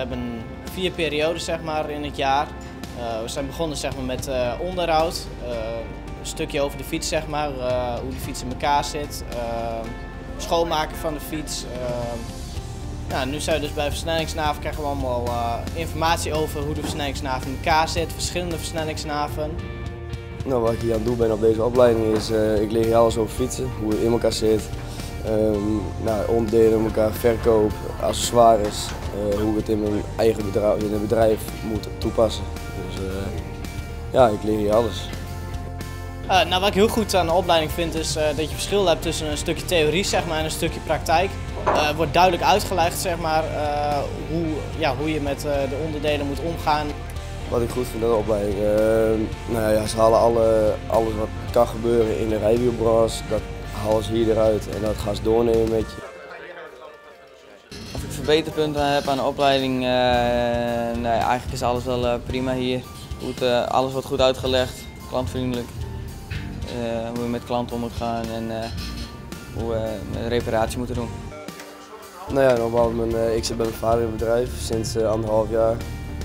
hebben 4 periodes zeg maar, in het jaar. We zijn begonnen zeg maar, met onderhoud, een stukje over de fiets, zeg maar, hoe de fiets in elkaar zit, schoonmaken van de fiets. Nou, nu zijn we dus bij versnellingsnaven, krijgen we allemaal informatie over hoe de versnellingsnaven in elkaar zit, verschillende versnellingsnaven. Nou, wat ik hier aan het doen ben op deze opleiding is, ik leer hier alles over fietsen, hoe het in elkaar zit, onderdelen in elkaar, verkoop, accessoires, hoe ik het in mijn eigen bedrijf, in het bedrijf moet toepassen. Dus ja, ik leer hier alles. Nou, wat ik heel goed aan de opleiding vind is dat je verschil hebt tussen een stukje theorie zeg maar, en een stukje praktijk. Er wordt duidelijk uitgelegd zeg maar, hoe je met de onderdelen moet omgaan. Wat ik goed vind aan de opleiding, ze halen alles wat kan gebeuren in de rijwielbranche, dat halen ze hier eruit en dat gaan ze doornemen met je. Of ik verbeterpunten heb aan de opleiding, nee, eigenlijk is alles wel prima hier. Alles wordt goed uitgelegd, klantvriendelijk. Hoe je met klanten om moet gaan en hoe we een reparatie moeten doen. Nou ja, ik zit bij mijn vader in het bedrijf sinds 1,5 jaar.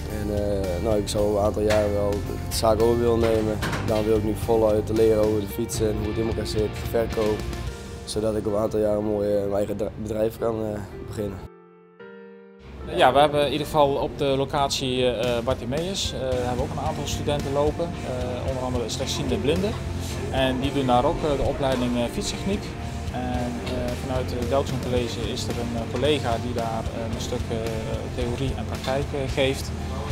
En ik zou een aantal jaren wel de zaak over willen nemen. Dan wil ik nu voluit leren over de fietsen en hoe het in elkaar zit, verkoop. Zodat ik op een aantal jaren mooi mijn eigen bedrijf kan beginnen. Ja, we hebben in ieder geval op de locatie Bartimeus hebben we ook een aantal studenten lopen, onder andere slechtziende blinden. En die doen daar ook de opleiding fietstechniek. En vanuit het Delkzoom College is er een collega die daar een stuk theorie en praktijk geeft.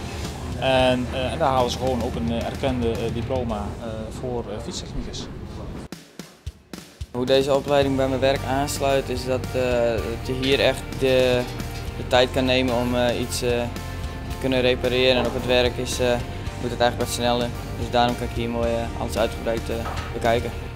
En daar halen ze gewoon ook een erkende diploma voor fietstechnicus. Hoe deze opleiding bij mijn werk aansluit is dat je hier echt de tijd kan nemen om iets te kunnen repareren. En op het werk moet het eigenlijk wat sneller. Dus daarom kan ik hier mooi alles uitgebreid bekijken.